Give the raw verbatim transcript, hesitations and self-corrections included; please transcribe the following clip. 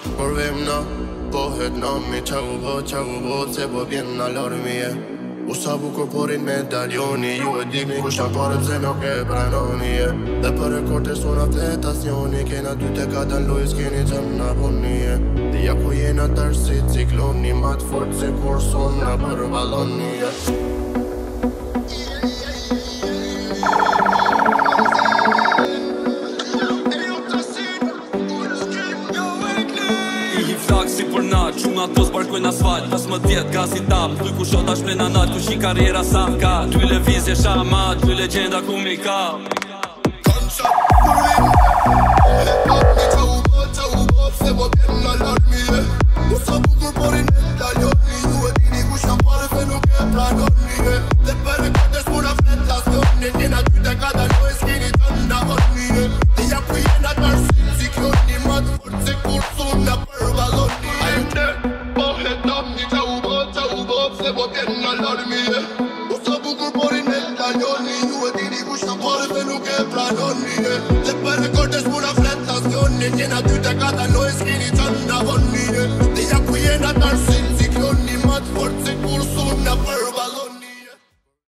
Kur vim na, pohet nami qa u bo, qa u bo, se po vjen në alarmije. U sa bukur porin medaljoni, ju e dini ku shka pare pse nuk e pranoni je. Dhe për rekord e sona fletacioni, kena dy te kata lojës keni që në ponije. Dhja ku jena tërë si cikloni, ma të fort si kur sona për baloni je. Si për nat, quna të zbarkojnë asfalt Tas më djetë gazi tap, thuj ku shot ashme në nat Ku shi karriera sa m'ka, ty levizje shamat Ty legenda ku mi ka Konqa, kur vim Një qa u bo, qa u bo, se po vjen në alarmije. U sa bukur porin medaljoni, ju e dini ku shka pare se nuk e pranoni je. Dhe për rekord e sura fletacioni, kena dy te kata lojës keni që në ponije. Dhja ku jena tërë si cikloni, ma të fort se kur sona për baloni. Se po vjen në alarmije. U sa bukur porin medaljoni, ju e dini ku shka pare se nuk e pranoni je. Dhe për rekord e sura fletacioni, kena dy te kata lojës keni që në ponije.